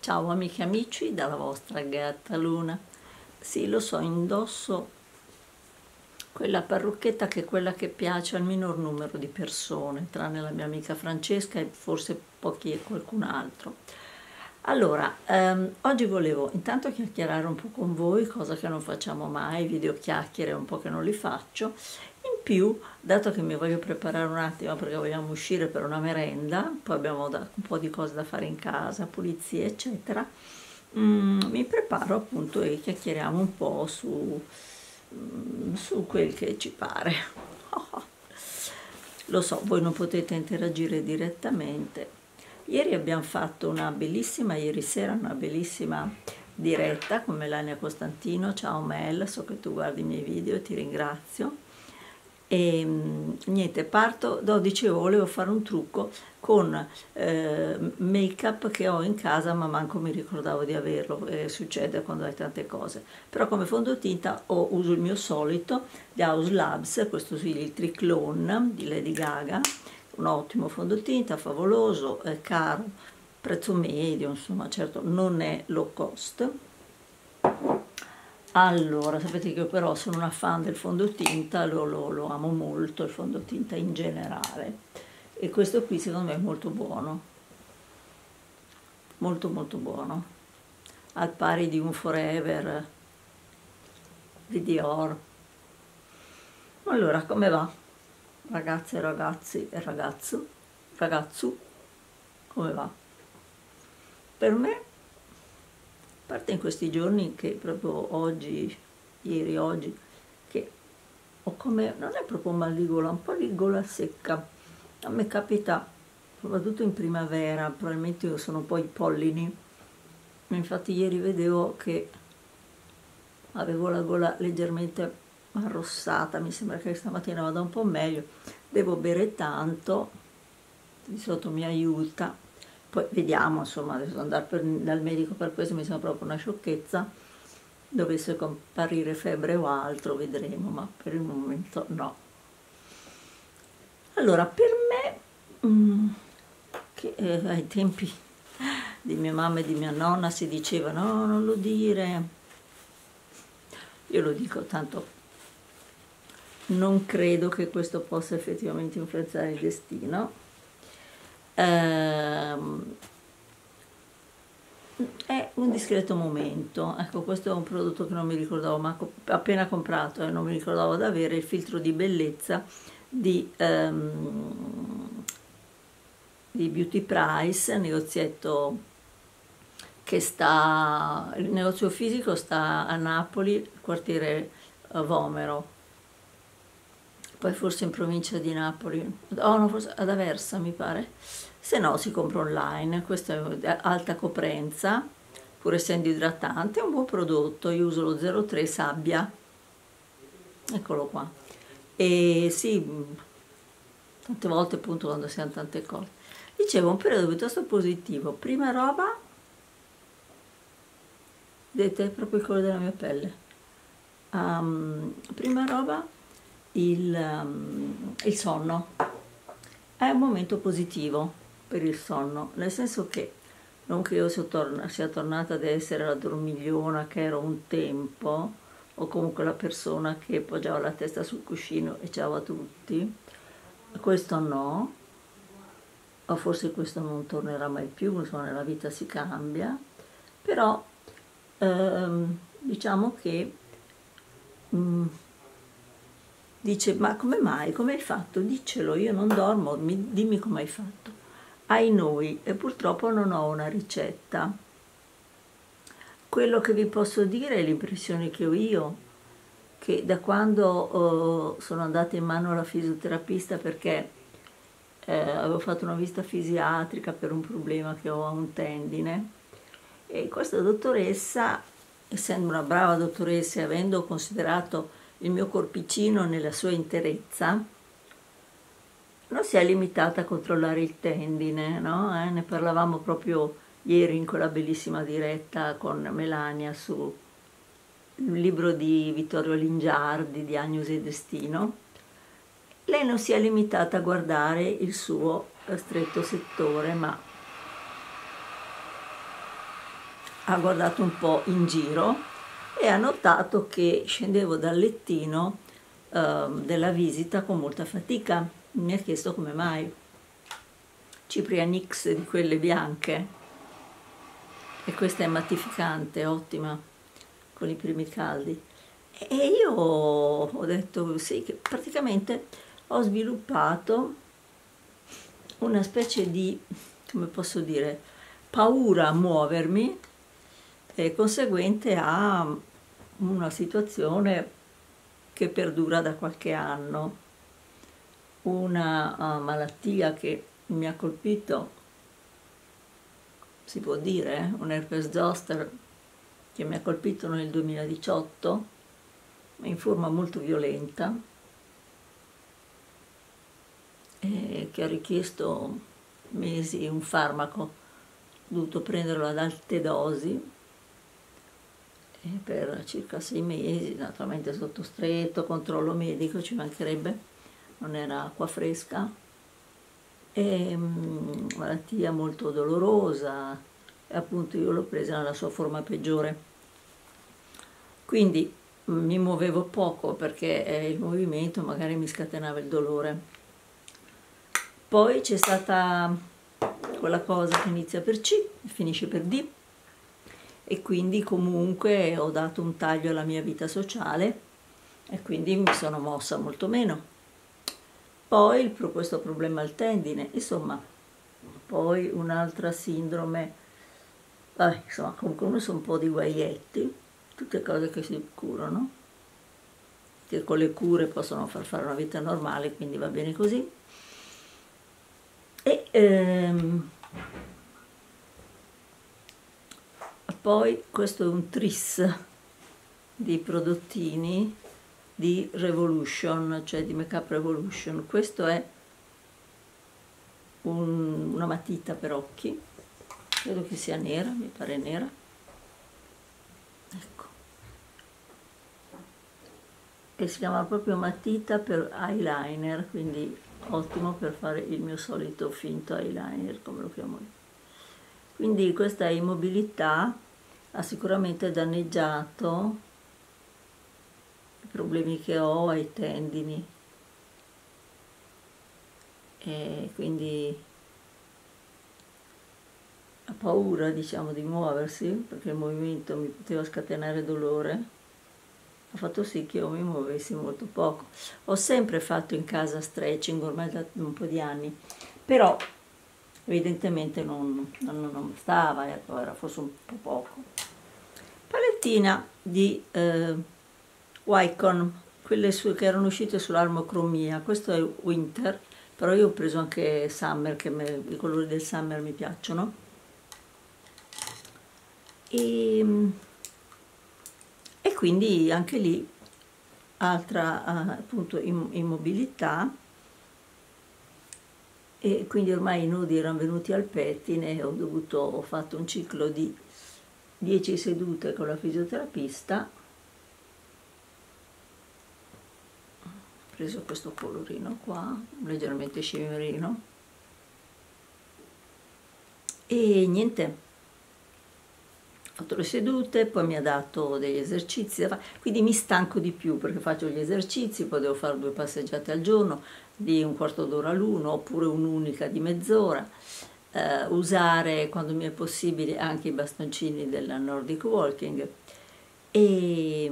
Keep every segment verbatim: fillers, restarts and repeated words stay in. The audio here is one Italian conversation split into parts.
Ciao amiche e amici, dalla vostra gatta Luna. Sì, lo so, indosso quella parrucchetta che è quella che piace al minor numero di persone, tranne la mia amica Francesca e forse pochi e qualcun altro. Allora, ehm, oggi volevo intanto chiacchierare un po' con voi, cosa che non facciamo mai, video chiacchiere un po' che non li faccio. In più, dato che mi voglio preparare un attimo perché vogliamo uscire per una merenda, poi abbiamo da, un po' di cose da fare in casa, pulizie eccetera, mm, mi preparo appunto e chiacchieriamo un po' su, mm, su quel che ci pare. Lo so, voi non potete interagire direttamente. Ieri abbiamo fatto una bellissima, ieri sera una bellissima diretta con Melania Costantino. Ciao Mel, so che tu guardi i miei video e ti ringrazio. E niente, parto, no, dicevo, volevo fare un trucco con eh, make up che ho in casa ma manco mi ricordavo di averlo, eh, succede quando hai tante cose. Però come fondotinta ho, uso il mio solito di House Labs, questo sì, il Triclone di Lady Gaga, un ottimo fondotinta, favoloso, eh, caro, prezzo medio, insomma, certo non è low cost. Allora, sapete che io però sono una fan del fondotinta, lo, lo, lo amo molto, il fondotinta in generale. E questo qui secondo me è molto buono, molto molto buono, al pari di un Forever di Dior. Allora, come va? Ragazze, ragazzi e ragazzo, ragazzo, come va? Per me, a parte in questi giorni che proprio oggi, ieri, oggi, che ho come, non è proprio un mal di gola, un po' di gola secca. A me capita, soprattutto in primavera, probabilmente io sono un po' i pollini, infatti ieri vedevo che avevo la gola leggermente arrossata, mi sembra che stamattina vada un po' meglio, devo bere tanto, di solito mi aiuta, poi vediamo, insomma, adesso andare per, dal medico per questo mi sembra proprio una sciocchezza, dovesse comparire febbre o altro, vedremo, ma per il momento no. Allora, per me, mm, che eh, ai tempi di mia mamma e di mia nonna si diceva no, non lo dire, io lo dico, tanto non credo che questo possa effettivamente influenzare il destino. Ehm, è un discreto momento, ecco, questo è un prodotto che non mi ricordavo, ma appena comprato e eh, non mi ricordavo di avere il filtro di bellezza di, um, di Beauty Price, negozietto che sta, il negozio fisico sta a Napoli, quartiere uh, Vomero, poi forse in provincia di Napoli, oh no, forse ad Aversa mi pare, se no si compra online. Questo è alta coprenza, pur essendo idratante, è un buon prodotto, io uso lo zero tre sabbia, eccolo qua, e sì, tante volte appunto quando si hanno tante cose. Dicevo, un periodo piuttosto positivo, prima roba, vedete, proprio il colore della mia pelle, um, prima roba, il, um, il sonno, è un momento positivo per il sonno, nel senso che non che io sia, torna, sia tornata ad essere la dormigliona che ero un tempo, o comunque la persona che poggiava la testa sul cuscino e ciao a tutti, questo no, o forse questo non tornerà mai più, insomma nella vita si cambia, però ehm, diciamo che mh, dice, ma come mai, come hai fatto? Diccelo, io non dormo, mi, dimmi come hai fatto. Ai noi, e purtroppo non ho una ricetta. Quello che vi posso dire è l'impressione che ho io, che da quando oh, sono andata in mano alla fisioterapista perché eh, avevo fatto una visita fisiatrica per un problema che ho a un tendine, e questa dottoressa, essendo una brava dottoressa e avendo considerato il mio corpicino nella sua interezza, non si è limitata a controllare il tendine, no? Eh, ne parlavamo proprio ieri in quella bellissima diretta con Melania su il libro di Vittorio Lingiardi, Diagnosi e Destino. Lei non si è limitata a guardare il suo stretto settore, ma ha guardato un po' in giro e ha notato che scendevo dal lettino eh, della visita con molta fatica. Mi ha chiesto come mai. Ciprianix di quelle bianche, e questa è mattificante, ottima con i primi caldi. E io ho detto sì, che praticamente ho sviluppato una specie di, come posso dire, paura a muovermi, e conseguente a una situazione che perdura da qualche anno, una uh, malattia che mi ha colpito, si può dire, eh? un herpes zoster che mi ha colpito nel duemiladiciotto in forma molto violenta, e che ha richiesto mesi un farmaco, ho dovuto prenderlo ad alte dosi e per circa sei mesi, naturalmente sotto stretto controllo medico, ci mancherebbe, non era acqua fresca, e um, malattia molto dolorosa, e appunto io l'ho presa nella sua forma peggiore. Quindi mi muovevo poco perché eh, il movimento magari mi scatenava il dolore. Poi c'è stata quella cosa che inizia per C e finisce per D, e quindi comunque ho dato un taglio alla mia vita sociale e quindi mi sono mossa molto meno. Poi il, questo problema al tendine, insomma, poi un'altra sindrome, vabbè, insomma, comunque uno sono un po' di guaietti, tutte cose che si curano, che con le cure possono far fare una vita normale, quindi va bene così. E ehm, poi questo è un tris di prodottini di Revolution, cioè di Make Up Revolution. Questo è un, una matita per occhi, credo che sia nera, mi pare nera, ecco, e si chiama proprio matita per eyeliner, quindi ottimo per fare il mio solito finto eyeliner, come lo chiamo io. Quindi questa immobilità ha sicuramente danneggiato i problemi che ho ai tendini, e quindi la paura, diciamo, di muoversi, perché il movimento mi poteva scatenare dolore, ha fatto sì che io mi muovessi molto poco. Ho sempre fatto in casa stretching ormai da un po' di anni, però evidentemente non, non, non stava, ecco, era forse un po' poco. Palettina di eh, Wycon, quelle su, che erano uscite sull'armocromia. Questo è Winter, però io ho preso anche Summer, che me, i colori del Summer mi piacciono. E, e quindi anche lì altra appunto immobilità, e quindi ormai i nodi erano venuti al pettine, ho dovuto, ho fatto un ciclo di dieci sedute con la fisioterapista, ho preso questo colorino qua, leggermente scimmerino, e niente, ho fatto le sedute, poi mi ha dato degli esercizi, quindi mi stanco di più perché faccio gli esercizi, poi devo fare due passeggiate al giorno di un quarto d'ora l'uno, oppure un'unica di mezz'ora, eh, usare quando mi è possibile anche i bastoncini della Nordic Walking, e,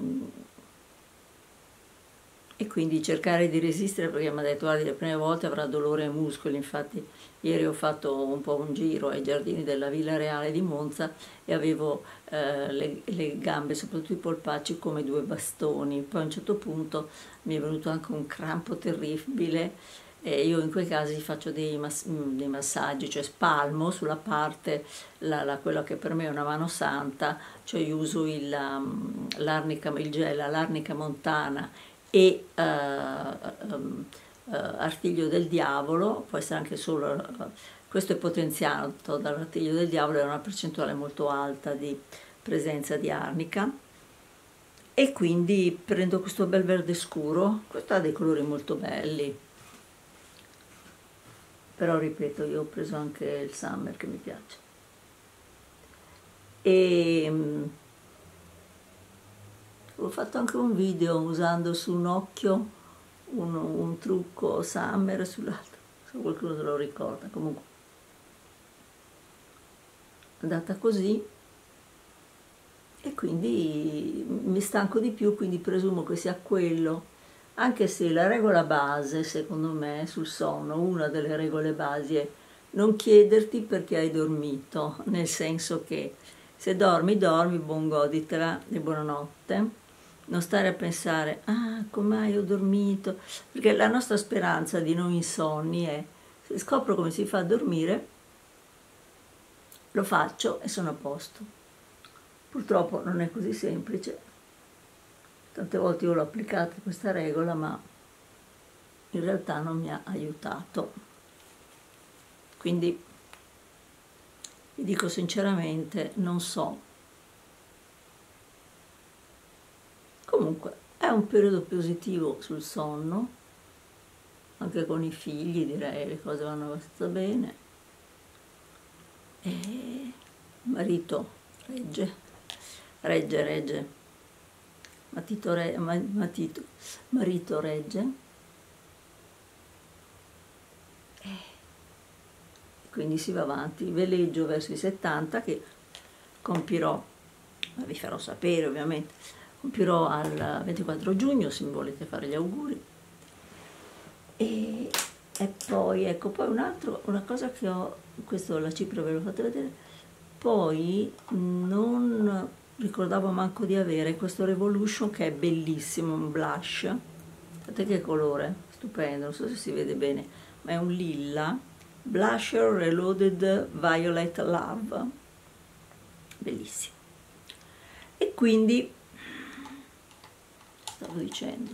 e quindi cercare di resistere, perché mi ha detto guardi, le prime volte avrà dolore ai muscoli. Infatti ieri ho fatto un po' un giro ai giardini della Villa Reale di Monza e avevo eh, le, le gambe, soprattutto i polpacci, come due bastoni. Poi a un certo punto mi è venuto anche un crampo terribile, e io in quei casi faccio dei, mass dei massaggi, cioè spalmo sulla parte, la, la, quella che per me è una mano santa, cioè io uso um, l'arnica, il gel, l'arnica montana e uh, um, uh, artiglio del diavolo, può essere anche solo, uh, questo è potenziato dall'artiglio del diavolo, è una percentuale molto alta di presenza di arnica, e quindi prendo questo bel verde scuro. Questo ha dei colori molto belli, però ripeto, io ho preso anche il Summer che mi piace. e mh, ho fatto anche un video usando su un occhio un, un trucco Summer, sull'altro, se qualcuno se lo ricorda. Comunque è andata così e quindi mi stanco di più, quindi presumo che sia quello, anche se la regola base, secondo me, sul sonno, una delle regole basi è non chiederti perché hai dormito, nel senso che se dormi, dormi, buon goditela e buonanotte, non stare a pensare, ah, come ho dormito, perché la nostra speranza di non insonni è, se scopro come si fa a dormire, lo faccio e sono a posto. Purtroppo non è così semplice, tante volte io l'ho applicata questa regola, ma in realtà non mi ha aiutato. Quindi vi dico sinceramente, non so. Comunque è un periodo positivo sul sonno, anche con i figli direi le cose vanno abbastanza bene. E marito regge. Regge, regge, Matito re, matito, marito regge, e quindi si va avanti. Veleggio verso i settanta che compirò, ma vi farò sapere ovviamente, compirò al ventiquattro giugno, se mi volete fare gli auguri. E, e poi, ecco, poi un altro, una cosa che ho, questo la cipria ve l'ho fatta vedere, poi non ricordavo manco di avere questo Revolution che è bellissimo, un blush, guardate che colore, stupendo, non so se si vede bene, ma è un lilla, Blusher Reloaded Violet Love, bellissimo. E quindi, stavo dicendo,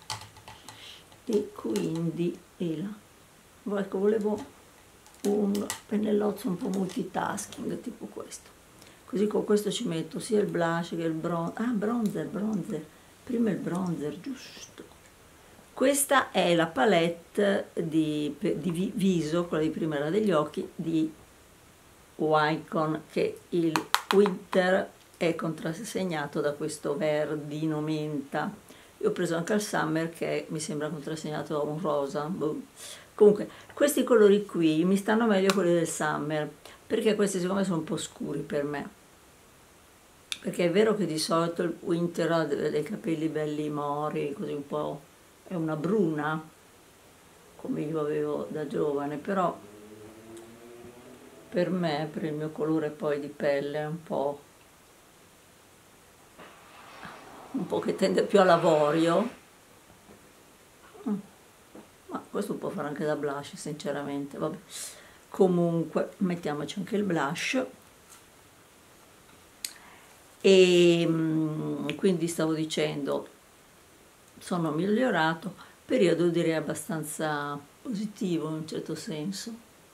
e quindi, e là, ecco, volevo un pennellozzo un po' multitasking, tipo questo. Così con questo ci metto sia il blush che il bronzer, ah bronzer, bronzer, prima il bronzer, giusto. Questa è la palette di, di viso, quella di prima era degli occhi, di Wycon, che il winter è contrassegnato da questo verdino menta. Io ho preso anche il summer che mi sembra contrassegnato da un rosa, boh. Comunque questi colori qui mi stanno meglio quelli del summer, perché questi secondo me sono un po' scuri per me. Perché è vero che di solito il winter ha dei capelli belli mori, così un po', è una bruna, come io avevo da giovane, però per me, per il mio colore poi di pelle, è un po', un po' che tende più all'avorio, ma questo può fare anche da blush, sinceramente, vabbè. Comunque, mettiamoci anche il blush. E quindi stavo dicendo, sono migliorato, periodo direi abbastanza positivo in un certo senso,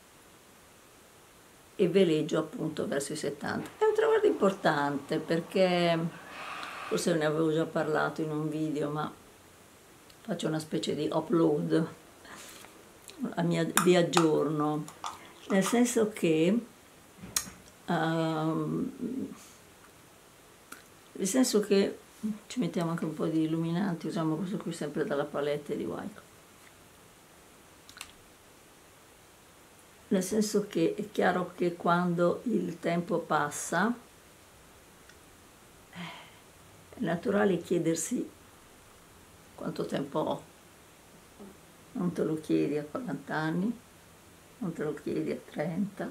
e veleggio appunto verso i settanta. È un traguardo importante perché forse ne avevo già parlato in un video, ma faccio una specie di upload, a mia, vi aggiorno, nel senso che um, nel senso che ci mettiamo anche un po' di illuminanti, usiamo questo qui sempre dalla palette di Wycon. Nel senso che è chiaro che quando il tempo passa è naturale chiedersi quanto tempo ho. Non te lo chiedi a quaranta anni, non te lo chiedi a trenta,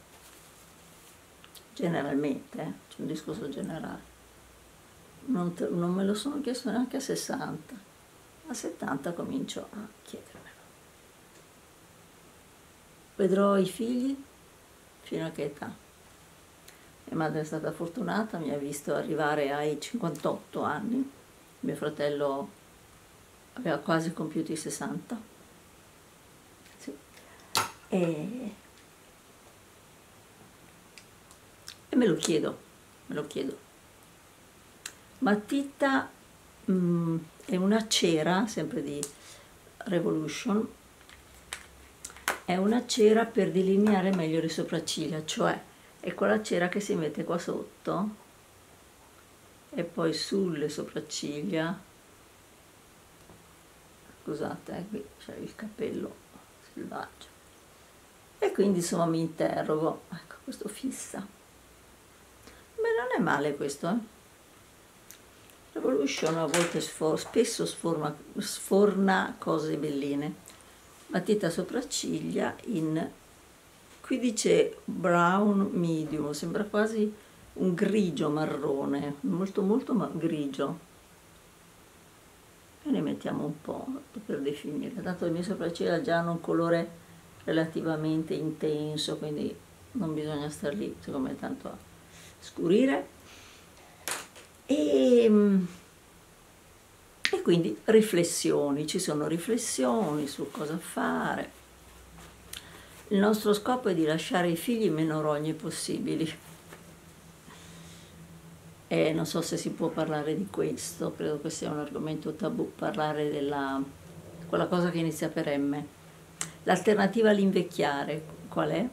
generalmente, eh? C'è un discorso generale. Non, te, non me lo sono chiesto neanche a sessanta, a settanta comincio a chiedermelo. Vedrò i figli fino a che età. Mia madre è stata fortunata, mi ha visto arrivare ai cinquantotto anni, mio fratello aveva quasi compiuto i sessanta. Sì. E, e me lo chiedo, me lo chiedo. Matita mh, è una cera, sempre di Revolution, è una cera per delineare meglio le sopracciglia, cioè e quella cera che si mette qua sotto e poi sulle sopracciglia. Scusate, eh, qui c'è il capello selvaggio. E quindi insomma mi interrogo, ecco, questo fissa. Beh, non è male questo, eh. Revolution a volte sfor spesso sforma, sforna cose belline. Matita sopracciglia in, qui dice brown medium, sembra quasi un grigio marrone, molto molto ma grigio. E ne mettiamo un po' per definire, dato le mie sopracciglia già hanno un colore relativamente intenso, quindi non bisogna star lì secondo me tanto a scurire. E, e quindi riflessioni, ci sono riflessioni su cosa fare. Il nostro scopo è di lasciare ai figli meno rogne possibili. E non so se si può parlare di questo, credo che sia un argomento tabù, parlare della quella cosa che inizia per M. L'alternativa all'invecchiare, qual è?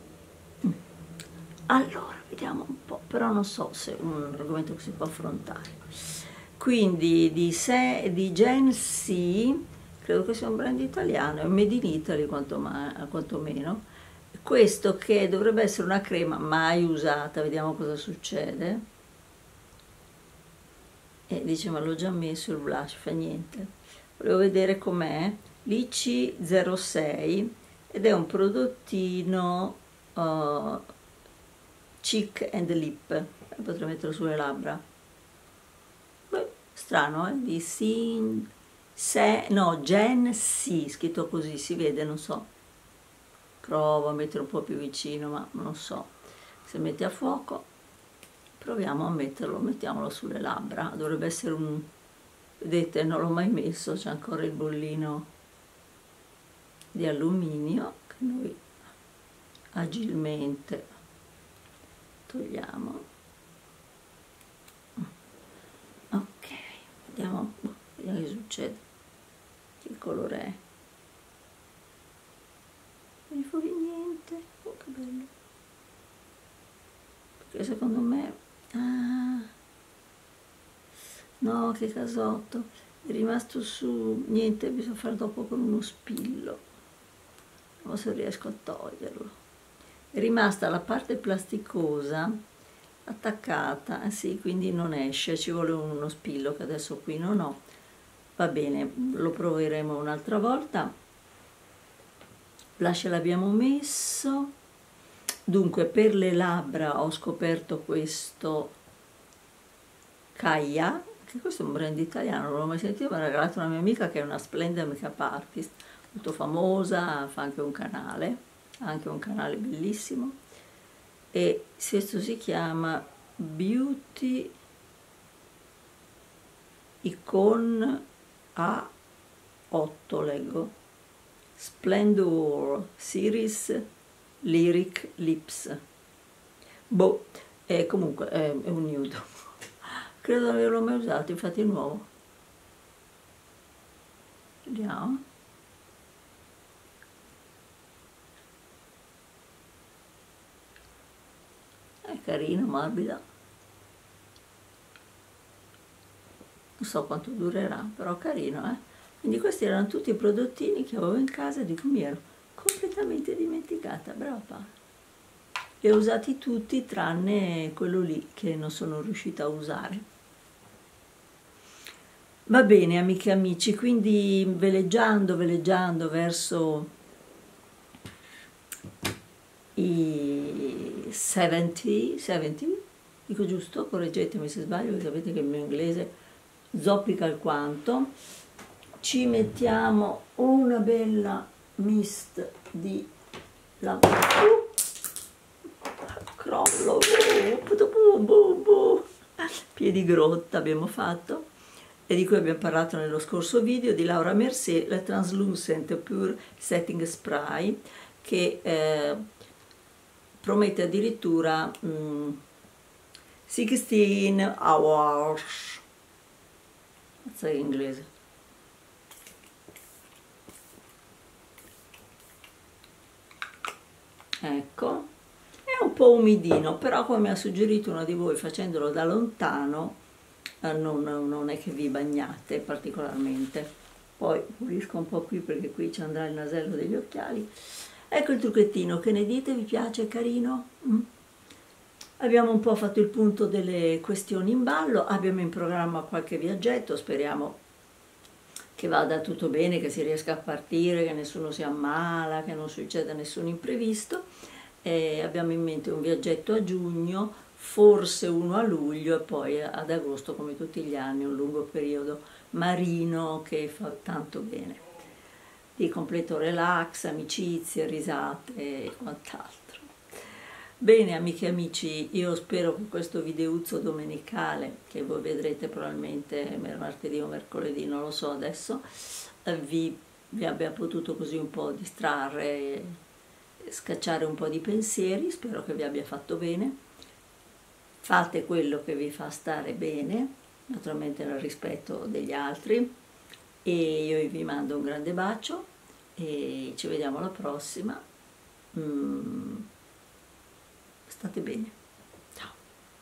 Allora, vediamo un po', però non so se è un argomento che si può affrontare. Quindi di, se, di Gen C, credo che sia un brand italiano, è Made in Italy quantomeno, questo che dovrebbe essere una crema mai usata, vediamo cosa succede. E dice ma l'ho già messo il blush, fa niente. Volevo vedere com'è, l'I C zero sei ed è un prodottino uh, Cheek and Lip, potrei metterlo sulle labbra. Beh, strano, eh? Di Sin, se, no, Gen C, scritto così, si vede, non so. Provo a mettere un po' più vicino, ma non so. Se metti a fuoco, proviamo a metterlo, mettiamolo sulle labbra. Dovrebbe essere un... Vedete, non l'ho mai messo, c'è ancora il bollino di alluminio che noi agilmente togliamo. Ok, vediamo, vediamo che succede. Che colore è? Non mi fuori niente. Oh, che bello. Perché secondo me... Ah, no, che casotto. È rimasto su... Niente, bisogna fare dopo con uno spillo. Non so se riesco a toglierlo. È rimasta la parte plasticosa attaccata, eh sì, quindi non esce, ci vuole uno spillo che adesso qui non ho. Va bene, lo proveremo un'altra volta. Blush l'abbiamo messo. Dunque, per le labbra ho scoperto questo Kaia, che questo è un brand italiano, non l'ho mai sentito, me l'ha regalato una mia amica che è una splendida make-up artist, molto famosa, fa anche un canale, ha anche un canale bellissimo, e questo si chiama Beauty Icon A otto, leggo, Splendor Series Lyric Lips. Boh, è comunque è, è un nude. Credo di averlo mai usato, infatti è nuovo. Vediamo. È carino, morbido. Non so quanto durerà, però carino, eh. Quindi questi erano tutti i prodottini che avevo in casa di cui mi ero completamente dimenticata. Brava Paola. Li ho usati tutti tranne quello lì che non sono riuscita a usare. Va bene, amiche e amici, quindi veleggiando, veleggiando verso i settanta, settanta, dico giusto? Correggetemi se sbaglio, perché sapete che il mio inglese zoppica alquanto. Ci mettiamo una bella mist di lavoro. Crollo, bu, bu, bu. Piedi grotta abbiamo fatto, e di cui abbiamo parlato nello scorso video, di Laura Mercier, la Translucent Pure Setting Spray, che eh, promette addirittura mm, sixteen hours, non so in inglese. Ecco, è un po' umidino, però come ha suggerito uno di voi facendolo da lontano, eh, non, non è che vi bagnate particolarmente. Poi pulisco un po' qui perché qui ci andrà il nasello degli occhiali. Ecco il trucchettino, che ne dite? Vi piace? È carino? Mm? Abbiamo un po' fatto il punto delle questioni in ballo, abbiamo in programma qualche viaggetto, speriamo che vada tutto bene, che si riesca a partire, che nessuno si ammala, che non succeda nessun imprevisto. E abbiamo in mente un viaggetto a giugno, forse uno a luglio e poi ad agosto, come tutti gli anni, un lungo periodo marino che fa tanto bene, di completo relax, amicizie, risate e quant'altro. Bene amiche e amici, io spero che questo videuzzo domenicale, che voi vedrete probabilmente martedì o mercoledì, non lo so adesso, vi, vi abbia potuto così un po' distrarre, scacciare un po' di pensieri, spero che vi abbia fatto bene. Fate quello che vi fa stare bene, naturalmente nel rispetto degli altri, e io vi mando un grande bacio e ci vediamo alla prossima. Mm. State bene.